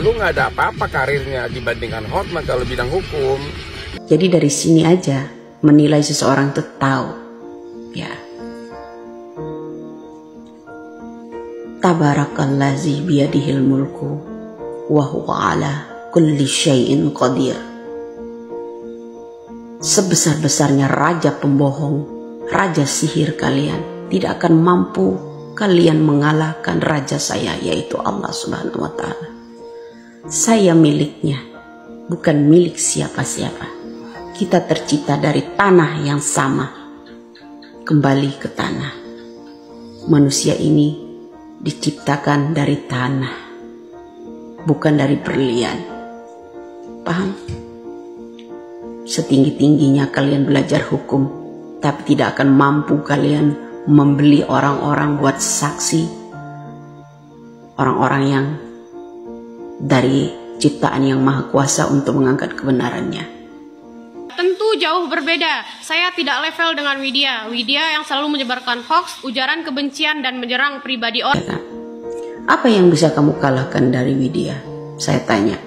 Lu nggak ada apa-apa karirnya dibandingkan Hotman kalau bidang hukum. Jadi dari sini aja menilai seseorang itu tahu, ya. Tabarakallazi biyadihil mulku wa huwa ala kulli syai'in qadir. Sebesar-besarnya raja pembohong, raja sihir kalian, tidak akan mampu kalian mengalahkan raja saya, yaitu Allah Subhanahu wa Ta'ala. Saya miliknya, bukan milik siapa-siapa. Kita tercipta dari tanah yang sama, kembali ke tanah. Manusia ini diciptakan dari tanah, bukan dari berlian. Paham? Setinggi-tingginya kalian belajar hukum, tapi tidak akan mampu kalian membeli orang-orang buat saksi, orang-orang yang dari ciptaan yang maha kuasa untuk mengangkat kebenarannya. Tentu jauh berbeda. Saya tidak level dengan Widya. Widya yang selalu menyebarkan hoax, ujaran kebencian dan menyerang pribadi orang. Apa yang bisa kamu kalahkan dari Widya? Saya tanya.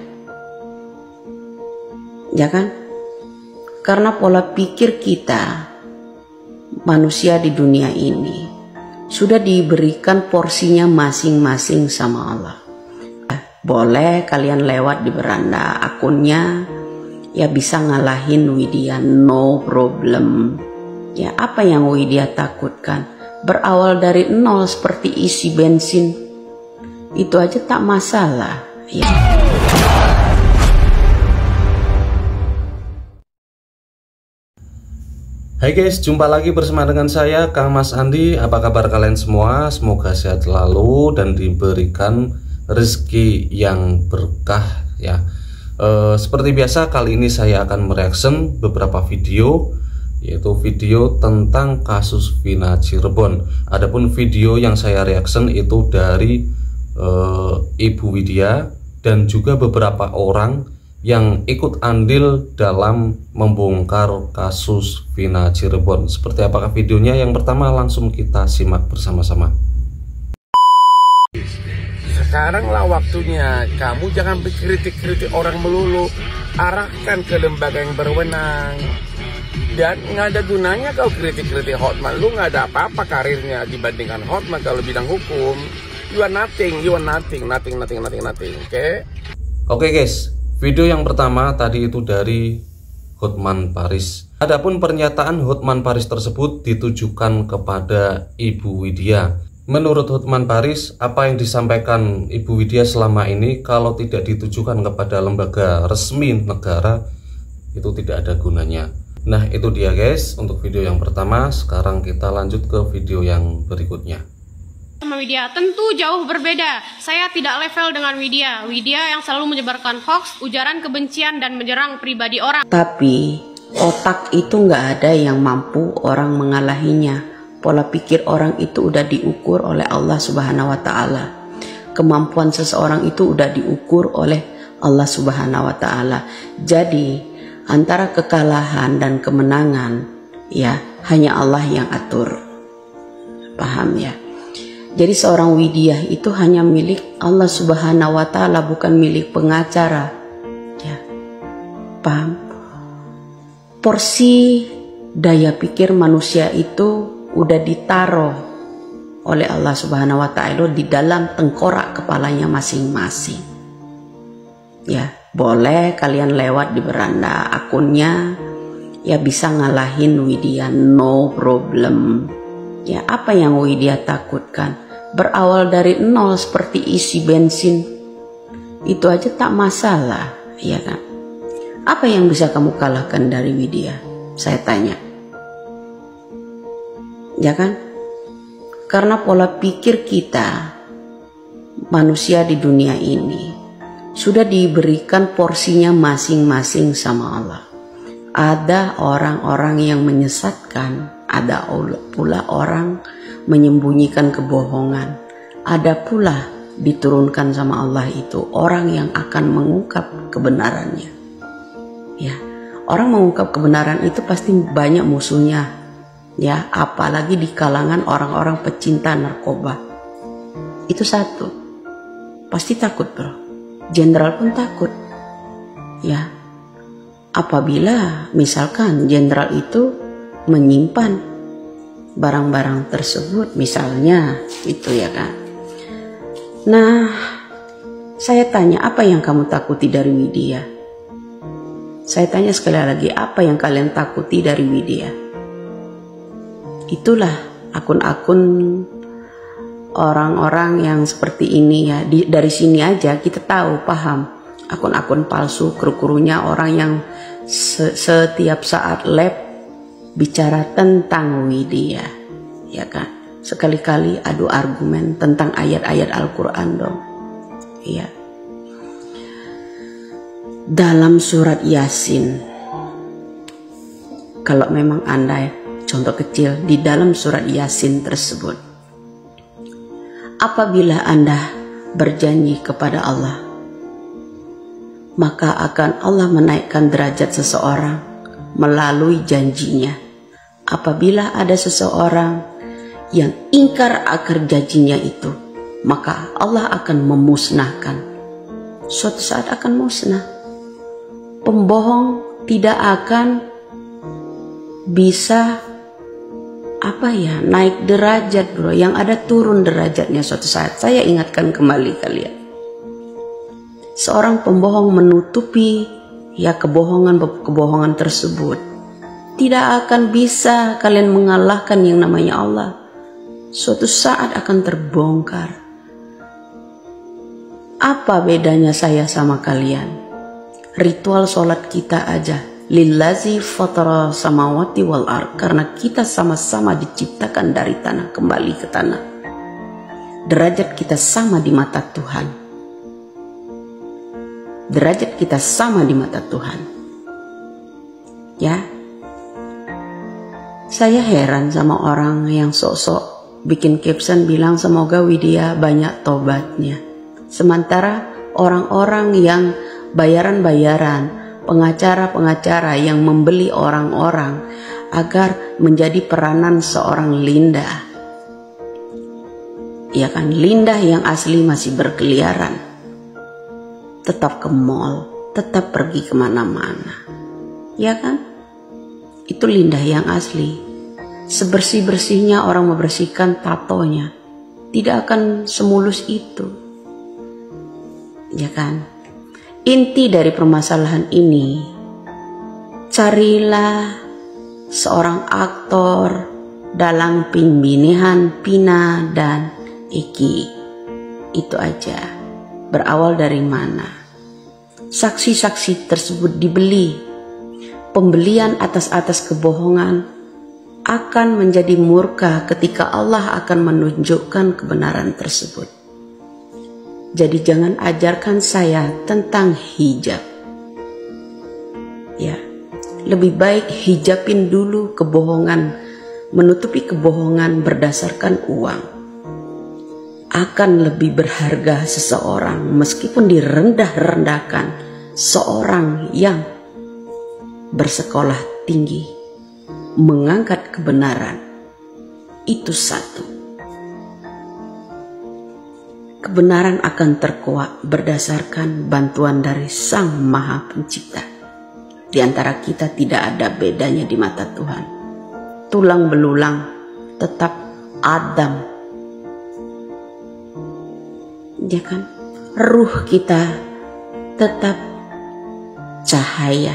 Ya kan? Karena pola pikir kita, manusia di dunia ini, sudah diberikan porsinya masing-masing sama Allah. Boleh kalian lewat di beranda akunnya, ya bisa ngalahin Widya, no problem. Ya, apa yang Widya takutkan? Berawal dari nol seperti isi bensin, itu aja tak masalah, ya. Hai guys, jumpa lagi bersama dengan saya Kang Mas Andi. Apa kabar kalian semua? Semoga sehat selalu dan diberikan rezeki yang berkah ya. Seperti biasa, kali ini saya akan mereaction beberapa video, yaitu video tentang kasus Vina Cirebon. Adapun video yang saya reaction itu dari Ibu Widya dan juga beberapa orang yang ikut andil dalam membongkar kasus Vina Cirebon. Seperti apakah videonya? Yang pertama langsung kita simak bersama-sama. Sekarang lah waktunya, kamu jangan berkritik-kritik orang melulu. Arahkan ke lembaga yang berwenang. Dan nggak ada gunanya kau kritik-kritik Hotman. Lu nggak ada apa-apa karirnya dibandingkan Hotman kalau bidang hukum. You are nothing, nothing, oke? Oke guys, video yang pertama tadi itu dari Hotman Paris. Adapun pernyataan Hotman Paris tersebut ditujukan kepada Ibu Widya. Menurut Hotman Paris, apa yang disampaikan Ibu Widya selama ini kalau tidak ditujukan kepada lembaga resmi negara, itu tidak ada gunanya. Nah, itu dia guys untuk video yang pertama. Sekarang kita lanjut ke video yang berikutnya. Widya, tentu jauh berbeda. Saya tidak level dengan Widya. Widya yang selalu menyebarkan hoax, ujaran kebencian dan menyerang pribadi orang. Tapi otak itu nggak ada yang mampu orang mengalahinya. Pola pikir orang itu udah diukur oleh Allah Subhanahu wa Ta'ala. Kemampuan seseorang itu udah diukur oleh Allah Subhanahu wa Ta'ala. Jadi antara kekalahan dan kemenangan, ya hanya Allah yang atur. Paham ya? Jadi seorang Widya itu hanya milik Allah Subhanahu wa Ta'ala, bukan milik pengacara. Ya. Paham? Porsi daya pikir manusia itu udah ditaruh oleh Allah Subhanahu wa Ta'ala di dalam tengkorak kepalanya masing-masing. Ya, boleh kalian lewat di beranda akunnya, ya bisa ngalahin Widya, no problem. Ya, apa yang Widya takutkan? Berawal dari nol seperti isi bensin, itu aja tak masalah, ya kan? Apa yang bisa kamu kalahkan dari Widya? Saya tanya. Ya kan? Karena pola pikir kita, manusia di dunia ini, sudah diberikan porsinya masing-masing sama Allah. Ada orang-orang yang menyesatkan, ada pula orang menyembunyikan kebohongan, ada pula diturunkan sama Allah itu orang yang akan mengungkap kebenarannya. Ya, orang mengungkap kebenaran itu pasti banyak musuhnya, ya, apalagi di kalangan orang-orang pecinta narkoba. Itu satu, pasti takut bro. jenderal pun takut. Ya, apabila misalkan jenderal itu menyimpan barang-barang tersebut misalnya, itu ya kan. Nah, saya tanya, apa yang kamu takuti dari Widya? Saya tanya sekali lagi, apa yang kalian takuti dari Widya? Itulah akun-akun orang-orang yang seperti ini ya. Dari sini aja kita tahu, paham. Akun-akun palsu, kru-krunya orang yang setiap saat live bicara tentang Widya, ya kan. Sekali-kali adu argumen tentang ayat-ayat Al-Quran dong. Ya. Dalam surat Yasin, kalau memang Anda, contoh kecil di dalam surat Yasin tersebut, apabila Anda berjanji kepada Allah, maka akan Allah menaikkan derajat seseorang melalui janjinya. Apabila ada seseorang yang ingkar akan janjinya itu, maka Allah akan memusnahkan. Suatu saat akan musnah. Pembohong tidak akan bisa naik derajat, bro. Yang ada turun derajatnya suatu saat. Saya ingatkan kembali kalian. Seorang pembohong menutupi kebohongan tersebut. Tidak akan bisa kalian mengalahkan yang namanya Allah. Suatu saat akan terbongkar. Apa bedanya saya sama kalian? Ritual sholat kita aja, lillazi fatara samawati wal ard, karena kita sama-sama diciptakan dari tanah kembali ke tanah. Derajat kita sama di mata Tuhan. Derajat kita sama di mata Tuhan. Ya. Saya heran sama orang yang sok-sok bikin caption bilang semoga Widya banyak tobatnya. Sementara orang-orang yang bayaran-bayaran, pengacara-pengacara yang membeli orang-orang agar menjadi peranan seorang Linda. Ya kan, Linda yang asli masih berkeliaran. Tetap ke mall, tetap pergi kemana-mana. Ya kan? Itu Linda yang asli. Sebersih-bersihnya orang membersihkan tatonya, tidak akan semulus itu. Ya kan? Inti dari permasalahan ini, carilah seorang aktor dalam pemilihan Pina dan Eki. Itu aja. Berawal dari mana? Saksi-saksi tersebut dibeli. Pembelian atas kebohongan akan menjadi murka ketika Allah akan menunjukkan kebenaran tersebut. Jadi jangan ajarkan saya tentang hijab. Ya, lebih baik hijabin dulu kebohongan, menutupi kebohongan berdasarkan uang. Akan lebih berharga seseorang meskipun direndah-rendahkan, seorang yang bersekolah tinggi mengangkat kebenaran. Itu satu. Kebenaran akan terkuak berdasarkan bantuan dari Sang Maha Pencipta. Di antara kita tidak ada bedanya di mata Tuhan. Tulang belulang tetap Adam. Ya kan? Ruh kita tetap cahaya.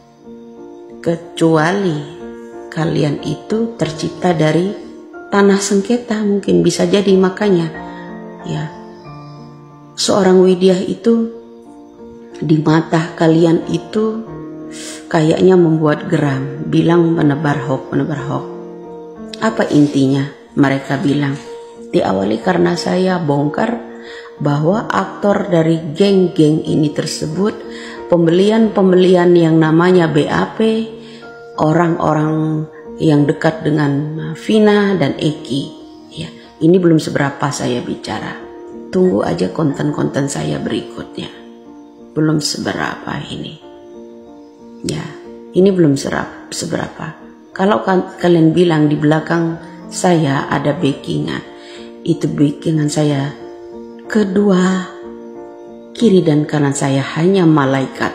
Kecuali kalian itu tercipta dari tanah sengketa, mungkin bisa jadi, makanya ya seorang Widya itu di mata kalian itu kayaknya membuat geram, bilang menebar hoax. Apa intinya? Mereka bilang diawali karena saya bongkar bahwa aktor dari geng-geng ini tersebut, pembelian yang namanya BAP, orang-orang yang dekat dengan Vina dan Eki. Ya, ini belum seberapa saya bicara. Tunggu aja konten-konten saya berikutnya. Belum seberapa ini. Ya, ini belum seberapa. Kalau kalian bilang di belakang saya ada backingan, itu backingan saya. Kedua, kiri dan kanan saya hanya malaikat.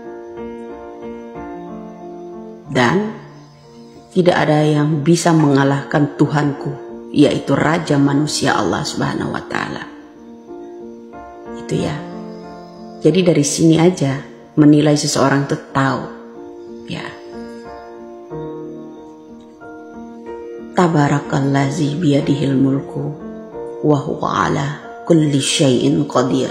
Dan tidak ada yang bisa mengalahkan Tuhanku, yaitu Raja manusia Allah Subhanahu wa Ta'ala. Itu ya. Jadi dari sini aja menilai seseorang itu tahu, ya. Tabarakallazi biyadihil mulku wa huwa ala kulli syai'in qadir.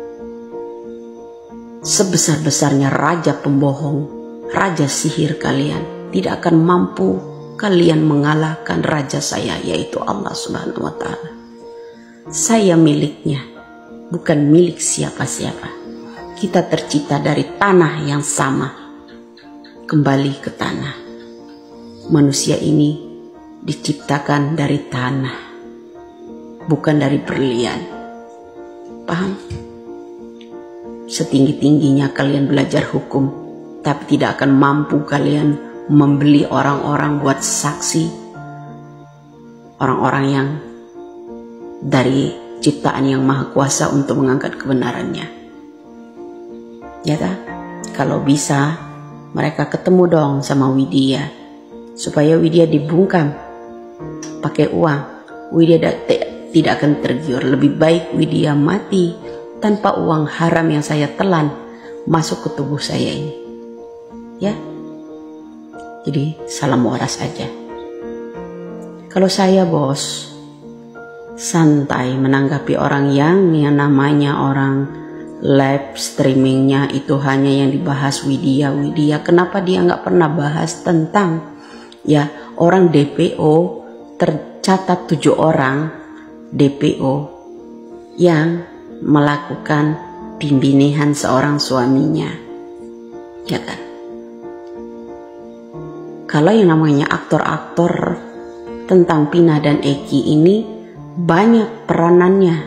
Sebesar-besarnya raja pembohong, raja sihir kalian, tidak akan mampu kalian mengalahkan raja saya, yaitu Allah Subhanahu wa Ta'ala. Saya miliknya, bukan milik siapa-siapa. Kita tercipta dari tanah yang sama, kembali ke tanah. Manusia ini diciptakan dari tanah, bukan dari berlian. Paham? Setinggi-tingginya kalian belajar hukum, tapi tidak akan mampu kalian membeli orang-orang buat saksi, orang-orang yang dari ciptaan yang maha kuasa untuk mengangkat kebenarannya. Ya tak? Kalau bisa mereka ketemu dong sama Widya, supaya Widya dibungkam pakai uang. Widya tidak akan tergiur. Lebih baik Widya mati tanpa uang haram yang saya telan masuk ke tubuh saya ini. Ya. Jadi salam waras aja. Kalau saya bos, santai menanggapi orang yang namanya orang live streamingnya itu hanya yang dibahas Widya. Kenapa dia nggak pernah bahas tentang ya orang DPO, tercatat 7 orang DPO yang melakukan pembunuhan seorang suaminya, ya kan? Kalau yang namanya aktor-aktor tentang Pina dan Eki ini banyak peranannya,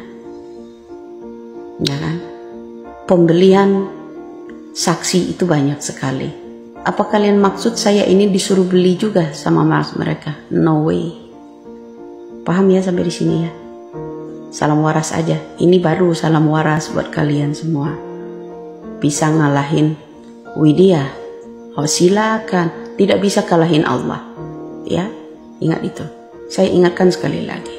ya kan? Pembelian saksi itu banyak sekali. Apa kalian maksud saya ini disuruh beli juga sama mereka? No way. Paham ya sampai di sini ya? Salam waras aja. Ini baru salam waras buat kalian semua. Bisa ngalahin Widya? Oh silakan. Tidak bisa kalahin Allah. Ya, ingat itu. Saya ingatkan sekali lagi.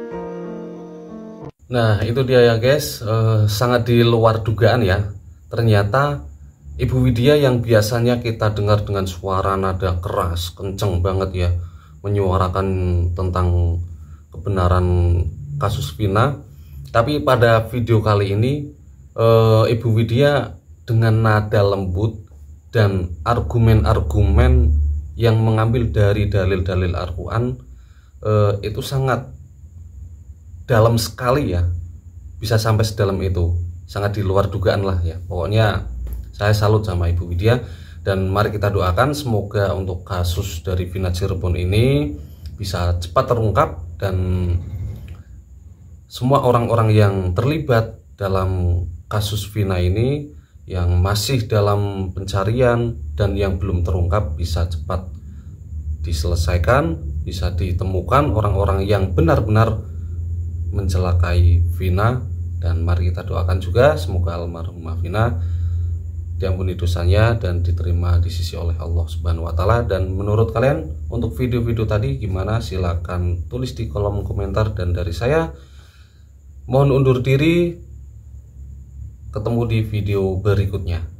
Nah itu dia ya guys, sangat di luar dugaan ya. Ternyata Ibu Widya yang biasanya kita dengar dengan suara nada keras, kenceng banget ya, menyuarakan tentang kebenaran kasus Vina. Tapi pada video kali ini Ibu Widya dengan nada lembut dan argumen-argumen yang mengambil dari dalil-dalil Al-Quran itu sangat dalam sekali ya, bisa sampai sedalam itu, sangat di luar dugaan lah ya. Pokoknya saya salut sama Ibu Widya, dan mari kita doakan semoga untuk kasus dari Vina Cirebon ini bisa cepat terungkap dan semua orang-orang yang terlibat dalam kasus Vina ini yang masih dalam pencarian dan yang belum terungkap bisa cepat diselesaikan, bisa ditemukan orang-orang yang benar-benar mencelakai Vina. Dan mari kita doakan juga semoga almarhumah Vina diampuni dosanya dan diterima di sisi oleh Allah Subhanahu wa Ta'ala. Dan menurut kalian untuk video-video tadi gimana? Silahkan tulis di kolom komentar, dan dari saya mohon undur diri, ketemu di video berikutnya.